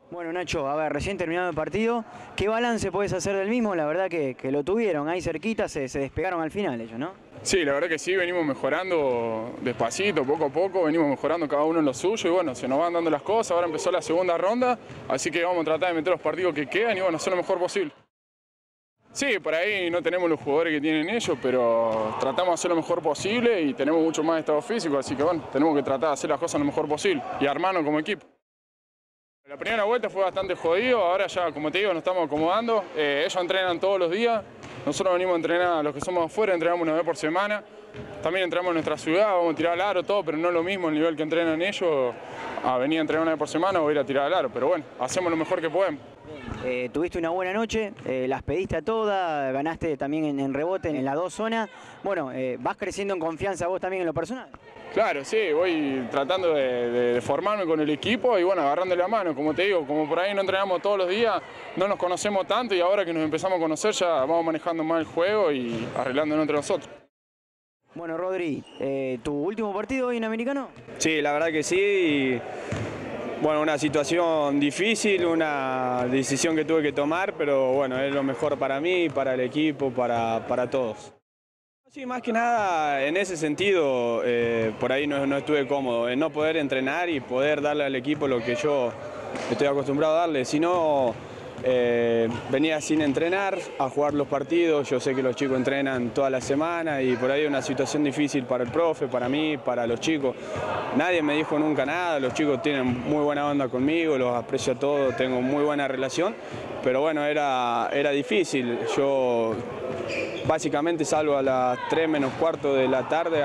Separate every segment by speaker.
Speaker 1: Bueno, Nacho, a ver, recién terminado el partido, ¿qué balance podés hacer del mismo? La verdad que lo tuvieron ahí cerquita, se despegaron al final ellos, ¿no?
Speaker 2: Sí, la verdad que sí, venimos mejorando despacito, poco a poco, venimos mejorando cada uno en lo suyo y bueno, se nos van dando las cosas, ahora empezó la segunda ronda, así que vamos a tratar de meter los partidos que quedan y bueno, hacer lo mejor posible. Sí, por ahí no tenemos los jugadores que tienen ellos, pero tratamos de hacer lo mejor posible y tenemos mucho más estado físico, así que bueno, tenemos que tratar de hacer las cosas lo mejor posible y armarnos como equipo. La primera vuelta fue bastante jodido, ahora ya, como te digo, nos estamos acomodando. Ellos entrenan todos los días, nosotros venimos a entrenar, los que somos afuera, entrenamos una vez por semana. También entrenamos en nuestra ciudad, vamos a tirar al aro, todo, pero no es lo mismo el nivel que entrenan ellos a venir a entrenar una vez por semana o ir a tirar al aro. Pero bueno, hacemos lo mejor que podemos.
Speaker 1: Tuviste una buena noche, las pediste a todas, ganaste también en rebote en las dos zonas. Bueno, ¿vas creciendo en confianza vos también en lo personal?
Speaker 2: Claro, sí, voy tratando de formarme con el equipo y bueno, agarrándole la mano, como te digo, como por ahí no entrenamos todos los días, no nos conocemos tanto y ahora que nos empezamos a conocer ya vamos manejando más el juego y arreglándonos entre nosotros.
Speaker 1: Bueno, Rodri, ¿tu último partido hoy en Americano?
Speaker 3: Sí, la verdad que sí. Y, bueno, una situación difícil, una decisión que tuve que tomar, pero bueno, es lo mejor para mí, para el equipo, para todos. Sí, más que nada en ese sentido, por ahí no estuve cómodo, en no poder entrenar y poder darle al equipo lo que yo estoy acostumbrado a darle, sino venía sin entrenar a jugar los partidos. Yo sé que los chicos entrenan toda la semana y por ahí es una situación difícil para el profe, para mí, para los chicos. Nadie me dijo nunca nada, los chicos tienen muy buena onda conmigo, los aprecio a todos, tengo muy buena relación, pero bueno, era difícil. Yo básicamente salgo a las 3 menos cuarto de la tarde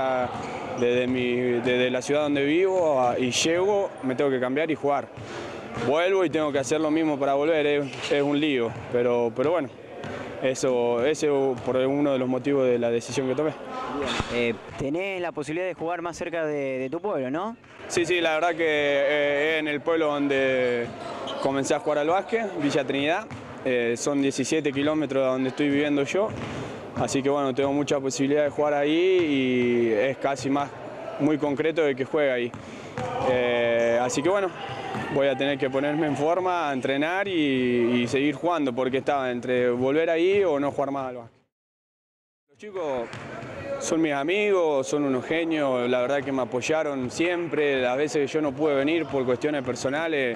Speaker 3: desde la ciudad donde vivo y llego, me tengo que cambiar y jugar. Vuelvo y tengo que hacer lo mismo para volver, es un lío, pero bueno, ese por uno de los motivos de la decisión que tomé.
Speaker 1: Bien, tenés la posibilidad de jugar más cerca de tu pueblo, ¿no?
Speaker 3: Sí, la verdad que es en el pueblo donde comencé a jugar al básquet, Villa Trinidad, son 17 kilómetros de donde estoy viviendo yo, así que bueno, tengo mucha posibilidad de jugar ahí y es casi muy concreto de que juegue ahí. Así que bueno, voy a tener que ponerme en forma, a entrenar y seguir jugando, porque estaba entre volver ahí o no jugar más al básquet. Los chicos son mis amigos, son unos genios, la verdad que me apoyaron siempre. Las veces que yo no pude venir por cuestiones personales,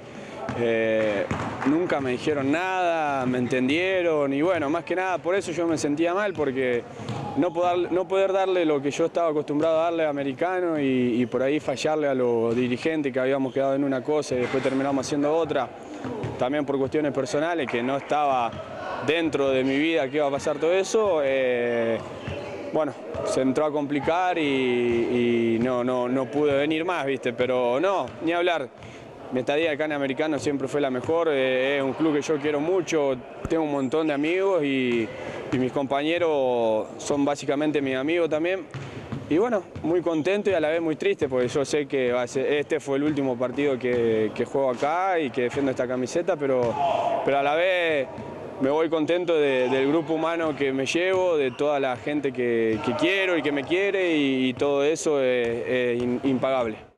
Speaker 3: nunca me dijeron nada, me entendieron y bueno, más que nada por eso yo me sentía mal, porque no poder darle lo que yo estaba acostumbrado a darle a Americano y por ahí fallarle a los dirigentes que habíamos quedado en una cosa y después terminamos haciendo otra, también por cuestiones personales que no estaba dentro de mi vida que iba a pasar todo eso. Bueno, se entró a complicar y no pude venir más, ¿viste? Pero no, ni hablar. Mi estadía acá en Americano siempre fue la mejor, es un club que yo quiero mucho, tengo un montón de amigos y mis compañeros son básicamente mis amigos también. Y bueno, muy contento y a la vez muy triste porque yo sé que este fue el último partido que juego acá y que defiendo esta camiseta, pero a la vez me voy contento del grupo humano que me llevo, de toda la gente que quiero y que me quiere y todo eso es impagable.